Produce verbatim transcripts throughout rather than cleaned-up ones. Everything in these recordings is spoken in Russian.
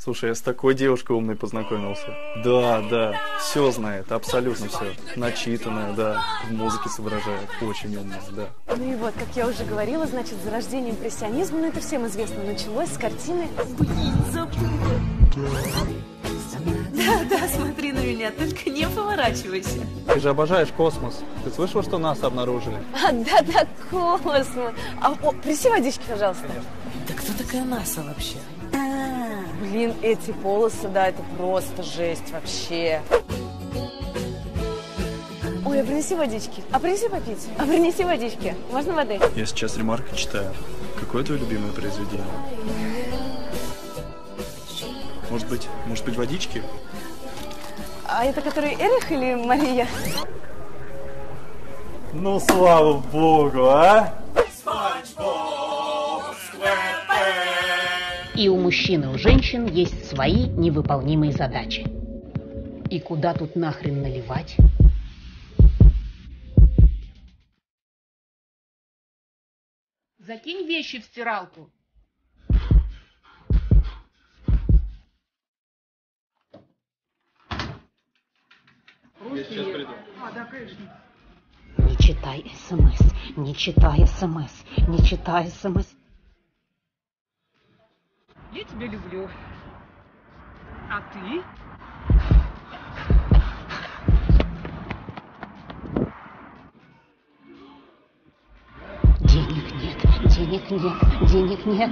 Слушай, я с такой девушкой умной познакомился. Да, да, все знает, абсолютно все. Начитанная, да, в музыке соображает, очень умная, да. Ну и вот, как я уже говорила, значит, зарождение импрессионизма, ну это всем известно, началось с картины Да, да, смотри на меня, только не поворачивайся. Ты же обожаешь космос. Ты слышал, что нас обнаружили? А, да, да, космос. А, о, принеси водички, пожалуйста. Конечно. Да кто такая НАСА вообще? А, блин, эти полосы, да, это просто жесть вообще. Ой, а принеси водички. А принеси попить. А принеси водички. Можно воды? Я сейчас ремарку читаю. Какое твое любимое произведение? Может быть, может быть, водички? А это который Эрих или Мария? Ну, слава богу, а! И у мужчин, и у женщин есть свои невыполнимые задачи. И куда тут нахрен наливать? Закинь вещи в стиралку. Я сейчас приду. А, да, конечно. Не читай СМС, не читай СМС, не читай СМС. Я тебя люблю. А ты? Денег нет, денег нет, денег нет.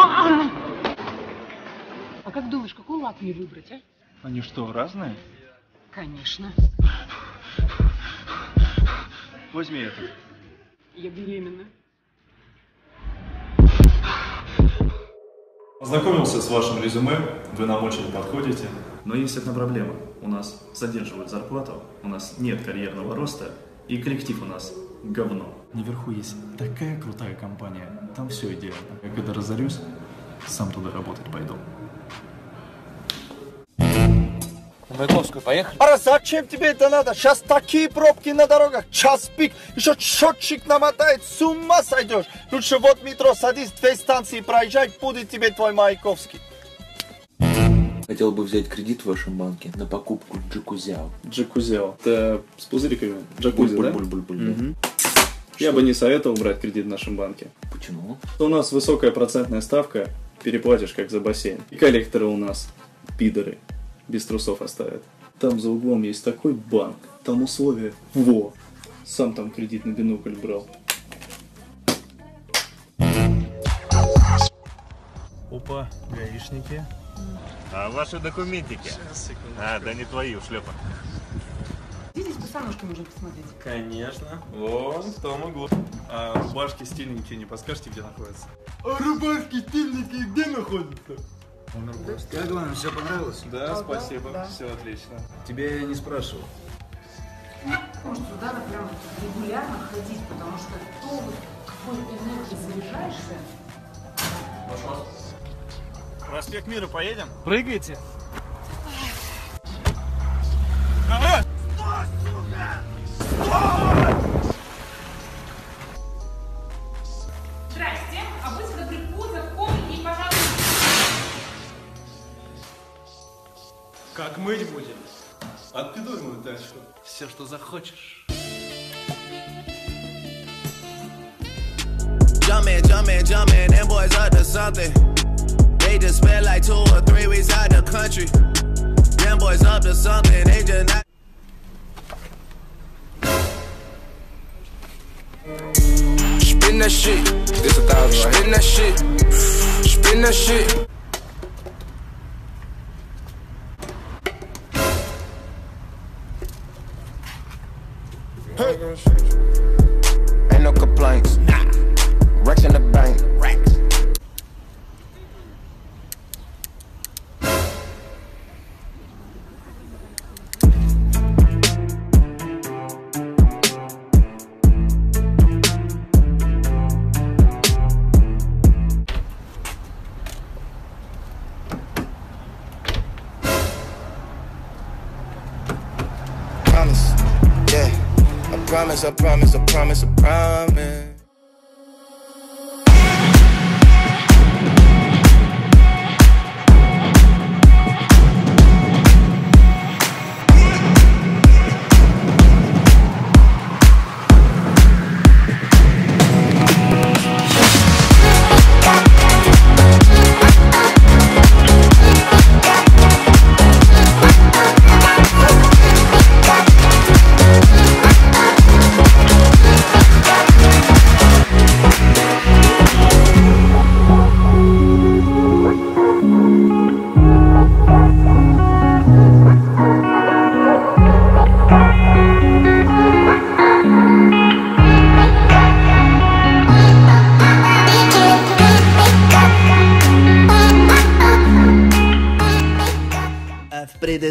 А как думаешь, какой лак мне выбрать, а? Они что, разные? Конечно. Возьми этот. Я беременна. Ознакомился с вашим резюме, вы нам очень подходите. Но есть одна проблема. У нас задерживают зарплату, у нас нет карьерного роста, и коллектив у нас говно. Наверху есть такая крутая компания, там все идеально. Я когда разорюсь, сам туда работать пойду. На Маяковскую поехали? А зачем тебе это надо? Сейчас такие пробки на дорогах, час пик, еще счетчик намотает, с ума сойдешь. Лучше вот метро садись, две станции проезжай, будет тебе твой Маяковский. Хотел бы взять кредит в вашем банке на покупку джакузяо. Джакузяо. Это с пузыриками? Джакузи, да? Буль-буль-буль-буль, Угу. Я бы не советовал брать кредит в нашем банке. Почему? У нас высокая процентная ставка, переплатишь как за бассейн. И коллекторы у нас пидоры. Без трусов оставят. Там за углом есть такой банк, там условия. Во! Сам там кредитный бинокль брал. Опа, гаишники. А ваши документики? А, да не твои, ушлепа. Здесь босоножки можно посмотреть. Конечно. Вон в том углу. А рубашки стильненькие, не подскажете, где находятся? А рубашки стильненькие где находятся? Как вам все понравилось? Да, спасибо. Да. Все отлично. Тебя я не спрашивал. Может, сюда прям регулярно ходить, потому что то, вот, какой энергией заряжаешься. Проспект Мира поедем? Прыгайте. Ага! Здрасте, а вы сюда прикусов, помните, пожалуйста. Как мыть будем? Отпидуй мою тачку. Все, что захочешь. Jumpin', jumpin', jumpin', them boys up to something. They just spent like two or three weeks out the country. Them boys up to something, they just not. Spin that shit. This a thousand, right? Spin that shit. Spin that shit. Hey. Ain't no complaints. Nah. Racks in the bank. Racks. Promise. Yeah. I promise, I promise, I promise, I promise.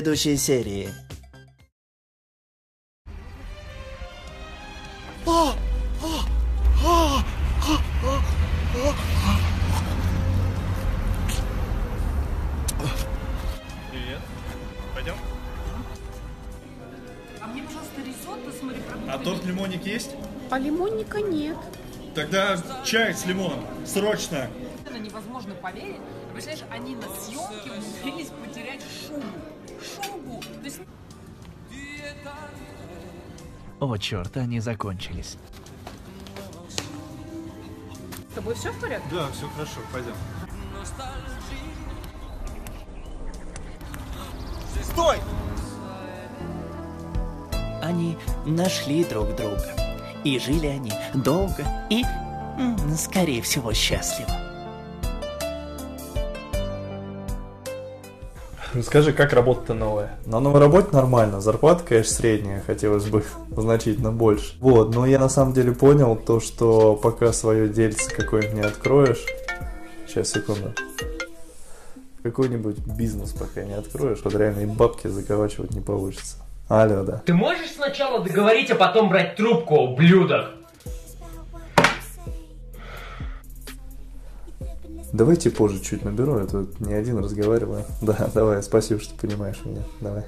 следующей серии. Привет. Пойдем? А мне, пожалуйста, ризотто с морепродуктами. А торт лимонник есть? А лимонника нет. Тогда чай с лимоном. Срочно. Невозможно поверить. Представляешь, они на съемке умудрились потерять шубу. Шубу! То есть... О, черт, они закончились. С тобой все в порядке? Да, все хорошо, пойдем. Стой! Они нашли друг друга. И жили они долго и, м, скорее всего, счастливо. Расскажи, как работа-то новая? На новой работе нормально, зарплата, конечно, средняя, хотелось бы значительно больше. Вот, но я на самом деле понял то, что пока свое дельце какое-нибудь не откроешь... Сейчас, секунду. Какой-нибудь бизнес пока не откроешь, вот реально и бабки заколачивать не получится. Алло, да. Ты можешь сначала договорить, а потом брать трубку, ублюдок? Давайте позже чуть наберу, я тут не один разговариваю. Да, давай, спасибо, что понимаешь меня. Давай.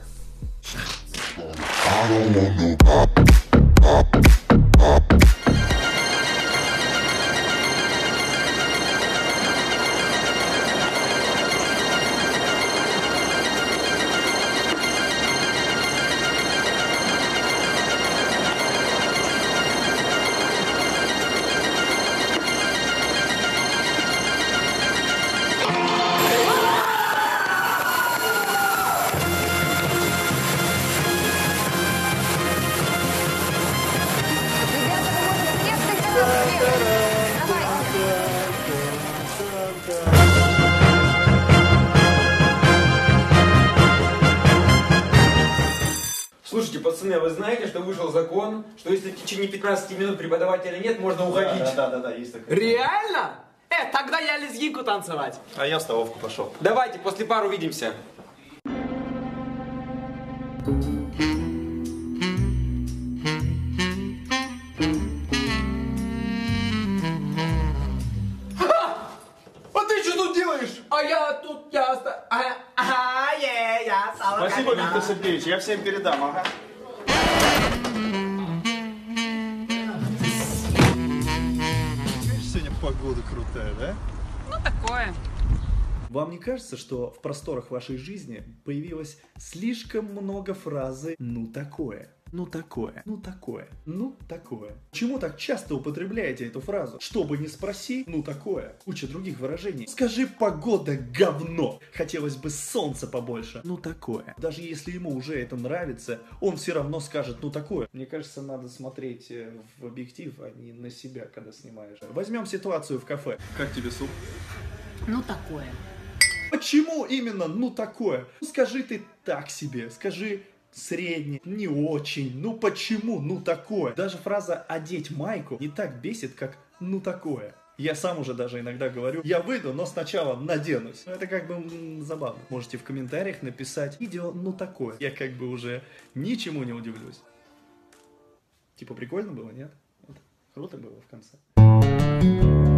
Слушайте, пацаны, а вы знаете, что вышел закон, что если в течение пятнадцати минут преподавателя нет, можно уходить? Да, да, да, да, есть такое. Реально? Э, тогда я лезгинку танцевать. А я в столовку пошел. Давайте, после пар увидимся. А ты что тут делаешь? А я тут, я... А, ага, е, я стала. Спасибо, Виктор Сергеевич, я всем передам, ага. Сегодня погода крутая, да? Ну, такое. Вам не кажется, что в просторах вашей жизни появилось слишком много фразы «ну такое», «ну такое», «ну такое», «ну такое»? Почему так часто употребляете эту фразу? Чтобы не спроси, «ну такое». Куча других выражений. Скажи «погода говно». Хотелось бы солнца побольше. «Ну такое». Даже если ему уже это нравится, он все равно скажет «ну такое». Мне кажется, надо смотреть в объектив, а не на себя, когда снимаешь. Возьмем ситуацию в кафе. Как тебе суп? Ну, такое. Почему именно «ну такое»? Ну, скажи ты так себе, скажи средний, не очень. Ну почему «ну такое»? Даже фраза «одеть майку» не так бесит, как «ну такое». Я сам уже даже иногда говорю, я выйду, но сначала наденусь. Это как бы м, забавно. Можете в комментариях написать видео «ну такое». Я как бы уже ничему не удивлюсь. Типа прикольно было, нет? Вот. Круто было в конце.